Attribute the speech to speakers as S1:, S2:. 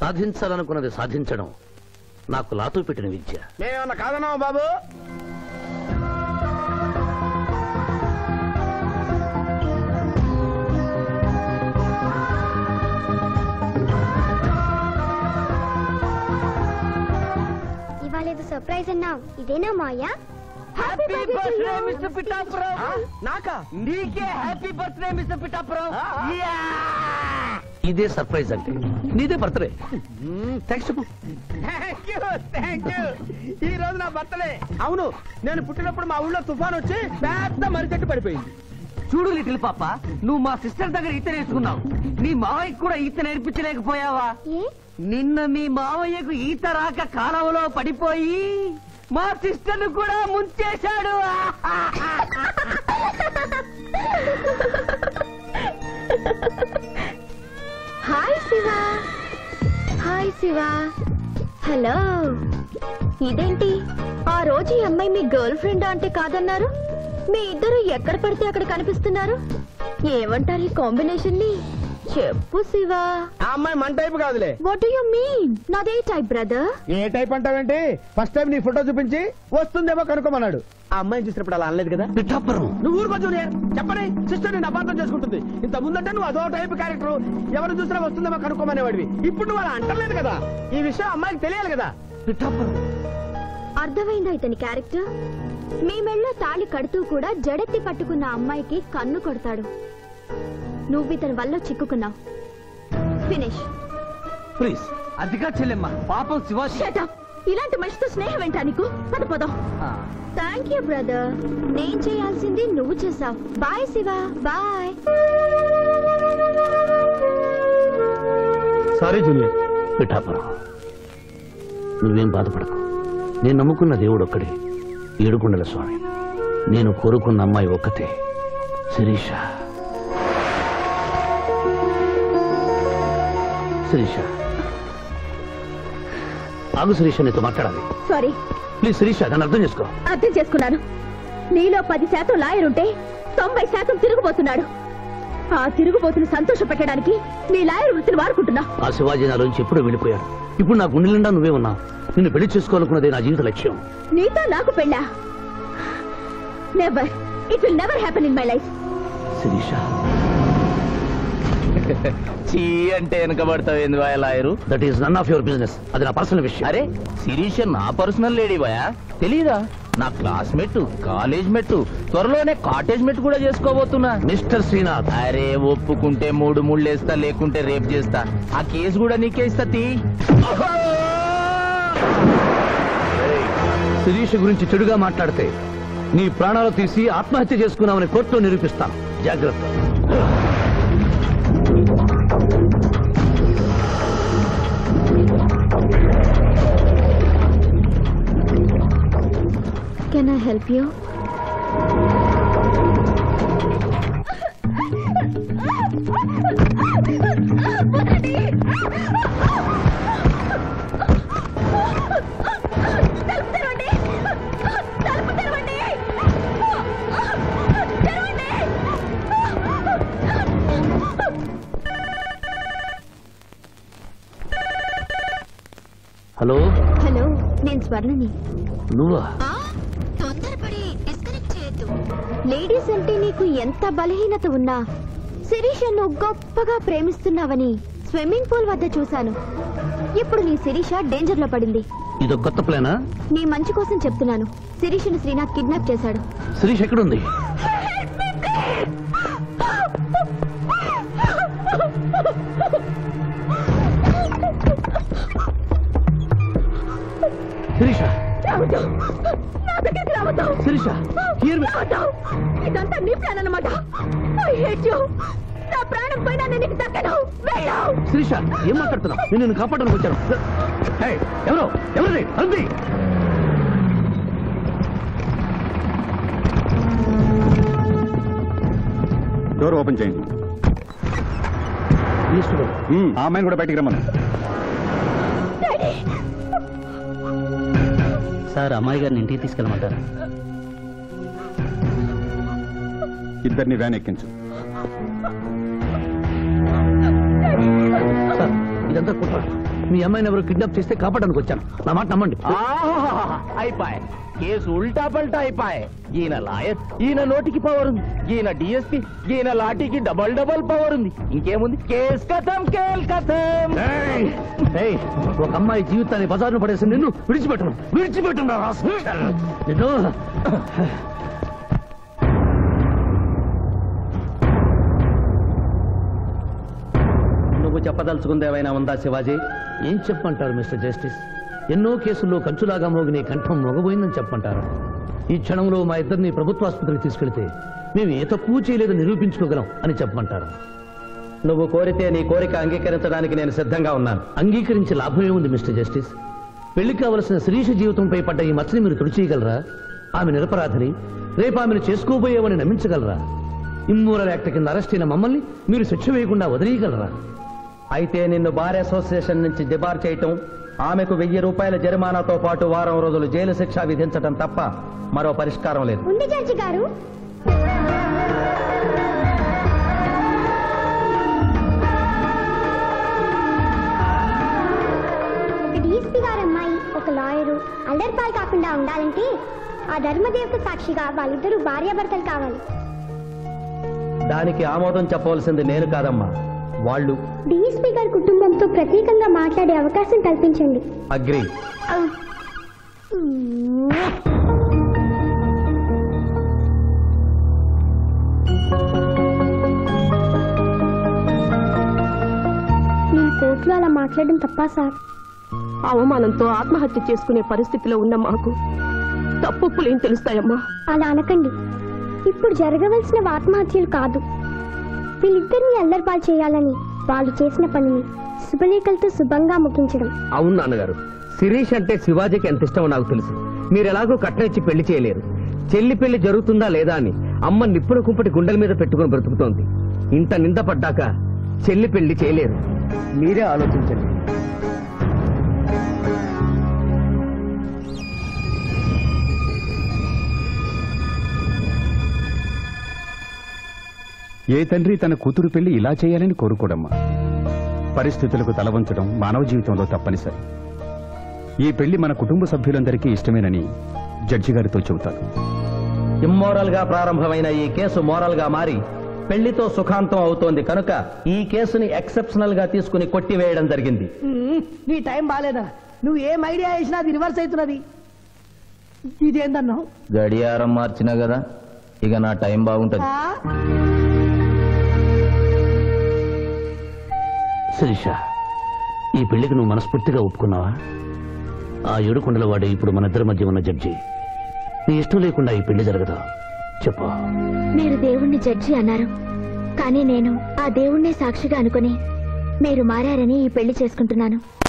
S1: సాధించాలనుకున్నది సాధించడం నాకు లాతో పెట్టిన విద్య.
S2: మేమన్నా కాదన్నావా బాబు?
S3: ఇవాళ ఏదో సర్ప్రైజ్ అన్నావు, ఇదేనా Maya?
S4: Happy birthday mister Pithapuram. నాకా? నీకే హ్యాపీ బర్త్డే మిస్టర్ పిఠాపురం.
S1: ఇదే సర్ప్రైజ్ అంటే నీదే బర్త్డే. థ్యాంక్స్ చెప్పు.
S2: Thank you. ఈ రోజు నా బర్త్డే. అవును, నేను పుట్టినప్పుడు మా ఊళ్ళో తుఫాన్ వచ్చి పెద్ద మర్రి చెట్టు పడిపోయింది.
S4: చూడు లిటిల్ పాప, నువ్వు మా సిస్టర్ దగ్గర ఈత నేర్చుకున్నావు. నీ మావయ్యకు కూడా ఈత నేర్పించలేకపోయావా? నిన్న మీ మావయ్యకు ఈత రాక కాలువలో పడిపోయి మా సిస్టర్ ను కూడా ముంచేశాడు.
S3: Hi Shiva. Hi Shiva. Hello. ఇదేంటి ఆ రోజు ఈ అమ్మాయి మీ గర్ల్ ఫ్రెండ్ అంటే కాదన్నారు? మీ ఇద్దరు ఎక్కడ పడితే అక్కడ కనిపిస్తున్నారు. ఏమంటారు ఈ కాంబినేషన్ ని? చెప్పు శివ.
S2: ఆ అమ్మాయి మన టైప్ కాదులే.
S3: What do you mean? నాదే టైప్ బ్రదర్.
S2: ఏ టైప్ అంటావేంటి? ఫస్ట్ టైం నీ ఫోటో చూపించి వస్తుందేమో కనుక్కోమన్నాడు. ఆ అమ్మాయిని చూసినప్పుడు అలా అనలేదు కదా?
S1: పిఠాపురం
S2: నువ్వు ఊరుకో జూనియర్. చెప్పని సిస్టర్ నేను అపార్థం చేసుకుంటుంది. ఇంత ముందంటే నువ్వు అదో టైప్ క్యారెక్టర్, ఎవరు చూసినా వస్తుందేమో కనుక్కోమనేవాడివి. ఇప్పుడు నువ్వు అలా అంటలేదు కదా. ఈ విషయం అమ్మాయికి తెలియాలి కదా.
S1: పిఠాపురం
S3: అర్థమైందా ఇతని క్యారెక్టర్? మీ మెళ్ళో తాళి కడుతూ కూడా జడెత్తి పట్టుకున్న అమ్మాయికి కన్ను కొడతాడు. నువ్వు ఇతని వల్ల చిక్కుకున్నావు. ఫినిష్.
S1: ప్లీజ్.
S4: అదిగా చెల్లెమ్మ, పాపం శివ.
S3: Shut up. ఇలాంటి మనిషితో స్నేహం ఏంటా నీకు? పదం. Thank you brother. నేను చేయాల్సింది నువ్వు చేసావు. Bye Shiva. Bye.
S1: Sorry junior. Pithapuram నువ్వేం బాధపడకు. నేను నమ్ముకున్న దేవుడు ఒక్కడే, ఏడుకొండల స్వామి. నేను కోరుకున్న అమ్మాయి ఒక్కతే, శిరీష. శిరీష ఆగు. శిరీష నీతో మాట్లాడాలి.
S3: సారీ.
S1: ప్లీజ్ శిరీష, నన్ను అర్థం చేసుకో.
S3: అర్థం చేసుకున్నాను. నీలో 10% లాయర్ ఉంటే 90% తిరుగుబోతున్నాడు. ఆ తిరుగుబోతును సంతోష పెట్టడానికి నీ లాయర్ వృత్తిని వాడుకుంటున్నా.
S1: ఆ శివాజీ నాలోంచి ఎప్పుడూ వెళ్ళిపోయాడు. ఇప్పుడు నా గుండె నిండా నువ్వే ఉన్నావు. నిన్ను పెళ్లి చేసుకోవాలనుకున్నదే నా జీవిత లక్ష్యం.
S3: నీతో నాకు పెళ్ళా? Never. It will never happen in my life.
S1: Sirisha
S5: చీ అంటే వెనకబడతావు ఏంది బాయ్ lawyer?
S1: That is none of your business. అది నా పర్సనల్ విషయం.
S5: అరే శిరీష నా పర్సనల్ లేడీ బాయా, తెలీదా? నా క్లాస్మేట్, కాలేజ్ మెట్, త్వరలోనే కాటేజ్ మెట్ కూడా చేసుకోబోతున్నా.
S1: మిస్టర్ శ్రీనాథ్.
S5: అరే ఒప్పుకుంటే 3 ముళ్ళేస్తా, లేకుంటే రేప్ చేస్తా. ఆ కేసు కూడా నీకే ఇస్తా.
S1: శిరీష గురించి చెడుగా మాట్లాడితే నీ ప్రాణాలు తీసి ఆత్మహత్య చేసుకున్నామని కోర్టులో నిరూపిస్తాను. జాగ్రత్త.
S3: Can I help you?
S1: Hello.
S3: Hello, నేను స్వర్ణని.
S1: నువ్వా?
S3: తొందరపడి డిస్కనెక్ట్ చేయొద్దు. లేడీస్ అంటే నీకు ఎంత బలహీనత ఉన్నా శిరీషను గొప్పగా ప్రేమిస్తున్నావని స్విమ్మింగ్ పూల్ వద్ద చూశాను. ఇప్పుడు నీ శిరీష డేంజర్ లో పడింది.
S1: ఇదో కొత్త ప్లానా?
S3: నీ మంచి కోసం చెప్తున్నాను. శిరీషను శ్రీనాథ్ కిడ్నాప్ చేశాడు.
S1: శిరీష్ ఎక్కడుంది? శిరీష, శిరీష,
S3: ఇదంతా నీ ప్లాన్ అన్నమాట. I hate you. నా ప్రాణం పోయినా నేను నీకు దక్కను. వెళ్ళు.
S1: శిరీష, ఏం మాట్లాడుతున్నావు? నేను నిన్ను కాపాడడానికి వచ్చాను. ఎవరు ఎవరి అంది?
S6: డోర్ ఓపెన్ చేయండి. ఆ అమ్మాయిని కూడా బయటికి రమ్మను.
S1: సార్, అమ్మాయి గారిని ఇంటికి తీసుకెళ్ళమంటారా?
S6: ఇద్దరిని వ్యాన్ ఎక్కించు.
S1: సార్, ఇదంతా కుట్ర. మీ అమ్మాయిని ఎవరు కిడ్నాప్ చేస్తే కాపాడడానికి వచ్చాను. నా మాట నమ్మండి.
S5: అయిపోయి కేసు ఉల్టా పల్టా అయిపోయి. ఈయన లాయర్, ఈయన నోటికి పవర్ ఉంది, ఈయన డిఎస్పీ, ఈయన లాఠీకి డబల్ పవర్ ఉంది. ఇంకేముంది? కేస్ కథం, కేల్ కథం.
S1: ఏయ్, ఒక అమ్మాయి జీవితాన్ని బజారును పడేసి నిన్ను విడిచిపెట్టున్నా నిన్ను.
S2: నువ్వు చెప్పదలుచుకుంది ఏమైనా ఉందా శివాజీ?
S1: ఏం చెప్పమంటారు మిస్టర్ జస్టిస్? ఎన్నో కేసుల్లో కంచులాగా మోగిన కంఠం మొగబోయిందని చెప్పమంటారు. ఈ క్షణంలో మా ఇద్దరిని ప్రభుత్వాసుపత్రికి తీసుకెళ్తే మేము ఏ తప్పు చేయలేదని నిరూపించుకోగలం అని చెప్పమంటారు.
S2: నువ్వు కోరితే నీ కోరిక అంగీకరించడానికి నేను సిద్ధంగా ఉన్నాను.
S1: అంగీకరించే లాభమే ఉంది మిస్టర్ జస్టిస్. పెళ్లికి కావలసిన శిరీష జీవితంపై పడ్డ ఈ మచ్చని మీరు తుడిచేయగలరా? ఆమె నిరపరాధిని, రేపు ఆమెను చేసుకోబోయేవని నమ్మించగలరా? ఇమ్మోరల్ యాక్ట్ కింద అరెస్ట్ అయిన మమ్మల్ని మీరు శిక్ష వేయకుండా వదిలేయగలరా?
S2: అయితే నిన్ను బార్ అసోసియేషన్ నుంచి డిబార్ చేయటం, ఆమెకు 1000 రూపాయల జరిమానాతో పాటు వారం రోజులు జైలు శిక్ష విధించటం తప్ప మరో పరిష్కారం లేదు.
S3: ఉంది జడ్జి గారు. ఒక డీఎస్పీ గారు అమ్మాయి ఒక లాయరు అల్లరిపాలు కాకుండా ఉండాలంటే ఆ ధర్మదేవత సాక్షిగా వాళ్ళిద్దరూ భార్యాభర్తలు కావాలి.
S2: దానికి ఆమోదం చెప్పవలసింది నేను కాదమ్మా, వాళ్ళు.
S3: డీఎస్పీ గారి కుటుంబంతో ప్రత్యేకంగా మాట్లాడే అవకాశం కల్పించండి.
S2: అగ్రి.
S3: నేను కోర్టులో అలా మాట్లాడడం తప్పా సార్?
S7: అవమానంతో ఆత్మహత్య చేసుకునే పరిస్థితిలో ఉన్న మాకు తప్పులేం తెలుస్తాయమ్మా?
S3: అలా అనకండి. ఇప్పుడు జరగవలసిన ఆత్మహత్యలు కాదు, వీళ్ళిద్దరిని అల్లరిపాలు చేయాలని వాళ్ళు చేసిన పనిని శుభలేఖలతో శుభంగా ముగించడం.
S2: అవును నాన్నగారు, శిరీష్ అంటే శివాజీకి ఎంత ఇష్టమో నాకు తెలుసు. మీరు ఎలాగో కట్టించి పెళ్లి చేయలేరు. చెల్లి పెళ్లి జరుగుతుందా లేదా అని అమ్మ నిప్పుల కుంపటి గుండెల మీద పెట్టుకుని బ్రతుకుతోంది. ఇంత నింద పడ్డాక చెల్లి పెళ్లి చేయలేరు. మీరే ఆలోచించండి.
S6: ఏ తండ్రి తన కూతురు పెళ్లి ఇలా చేయాలని కోరుకోడమ్మా. పరిస్థితులకు తల వంచడం మానవ జీవితంలో తప్పనిసరి. ఈ పెళ్లి మన కుటుంబ సభ్యులందరికీ ఇష్టమేనని జడ్జి గారితో చెబుతాను.
S2: ఇమ్మోరల్ గా ప్రారంభమైన ఈ కేసు మోరల్ గా మారి పెళ్లితో సుఖాంతం అవుతోంది కనుక ఈ కేసుని ఎక్సెప్షనల్ గా తీసుకుని కొట్టివేయడం జరిగింది.
S7: నీ టైం బాలేదా? నువ్వు ఏం ఐడియా వేసినా అది రివర్స్ అవుతున్నది. ఇదేందన్నావు?
S5: గడియారం మార్చినా కదా, ఇక నా టైం బాగుంటది.
S1: శిరీష, ఈ పెళ్లికి నువ్వు మనస్ఫూర్తిగా ఒప్పుకున్నావా? ఆ ఏడుకొండల వాడే ఇప్పుడు మన ఇద్దరి మధ్య ఉన్న జడ్జి. నీ ఇష్టం లేకుండా ఈ పెళ్లి జరగదు. చెప్పు.
S3: మీరు దేవుణ్ణి జడ్జి అన్నారు, కానీ నేను ఆ దేవుణ్ణే సాక్షిగా అనుకుని మీరు మారారని ఈ పెళ్లి చేసుకుంటున్నాను.